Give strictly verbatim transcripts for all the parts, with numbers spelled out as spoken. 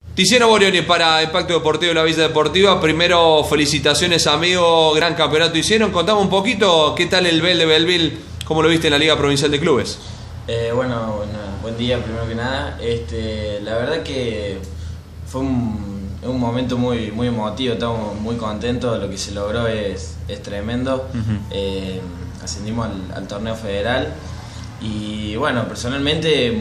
Tiziano Borioni para Impacto Deportivo de la Villa Deportiva. Primero, felicitaciones, amigo, gran campeonato hicieron. Contame un poquito qué tal el Bell de Belleville, cómo lo viste en la Liga Provincial de Clubes. Eh, bueno, bueno, buen día primero que nada. Este, la verdad que fue un, un momento muy, muy emotivo, estamos muy contentos, lo que se logró es, es tremendo. Uh-huh. eh, ascendimos al, al torneo federal y bueno, personalmente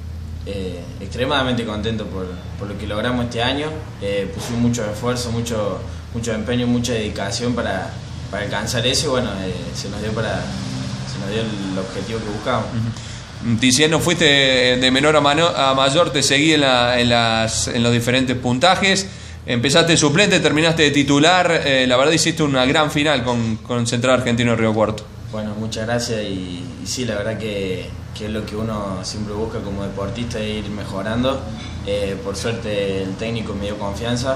eh, extremadamente contento por, por lo que logramos este año. Eh, pusimos mucho esfuerzo, mucho, mucho empeño, mucha dedicación para, para alcanzar eso y bueno, eh, se nos dio para se nos dio el objetivo que buscábamos. Uh-huh. Tiziano, fuiste de menor a, mano, a mayor, te seguí en, la, en, las, en los diferentes puntajes, empezaste suplente, terminaste de titular, eh, la verdad hiciste una gran final con, con Central Argentino de Río Cuarto. Bueno, muchas gracias y, y sí, la verdad que, que es lo que uno siempre busca como deportista, ir mejorando. Eh, por suerte el técnico me dio confianza,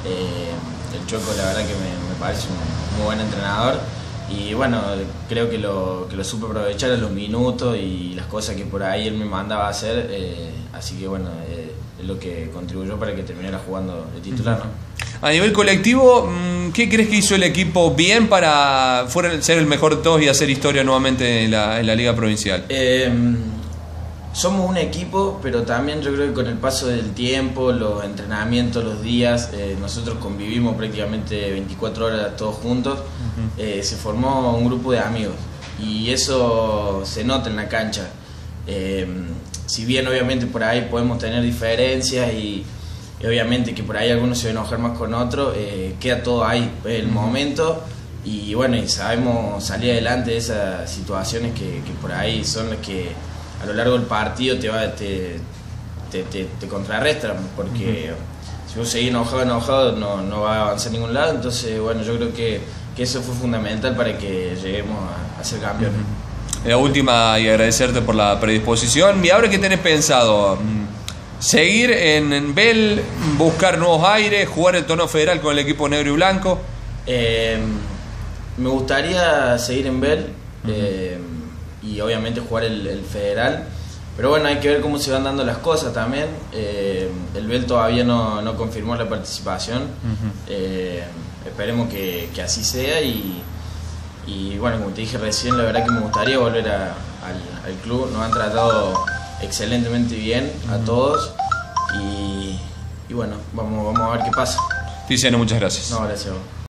eh, el Choco la verdad que me, me parece un muy buen entrenador. Y bueno, creo que lo, que lo supe aprovechar en los minutos y las cosas que por ahí él me mandaba a hacer, eh, así que bueno, eh, es lo que contribuyó para que terminara jugando de titular, ¿no? A nivel colectivo, ¿qué crees que hizo el equipo bien para ser el mejor de todos y hacer historia nuevamente en la, en la Liga Provincial? Eh, somos un equipo, pero también yo creo que con el paso del tiempo, los entrenamientos, los días, eh, nosotros convivimos prácticamente veinticuatro horas todos juntos. Uh-huh. eh, se formó un grupo de amigos y eso se nota en la cancha. Eh, si bien obviamente por ahí podemos tener diferencias y, y obviamente que por ahí algunos se van a enojar más con otros, eh, queda todo ahí, el uh-huh. momento. Y bueno, y sabemos salir adelante de esas situaciones que, que por ahí son las que a lo largo del partido te va te, te, te, te contrarrestan, porque uh-huh. si vos seguís enojado, enojado no, no va a avanzar a ningún lado. Entonces bueno, yo creo que, que eso fue fundamental para que lleguemos a, a ser campeones. Uh-huh. La última, y agradecerte por la predisposición. ¿Y ahora qué tenés pensado? ¿Seguir en, en Bell, buscar nuevos aires, jugar el torneo federal con el equipo negro y blanco? Eh, me gustaría seguir en Bell. Uh-huh. eh, y obviamente jugar el, el federal, pero bueno, hay que ver cómo se van dando las cosas también. eh, el Bell todavía no, no confirmó la participación. Uh-huh. eh, esperemos que, que así sea y, y bueno, como te dije recién, la verdad que me gustaría volver a, al, al club. Nos han tratado excelentemente bien a uh-huh. todos y, y bueno, vamos, vamos a ver qué pasa. Tiziano, muchas gracias. No, gracias a vos.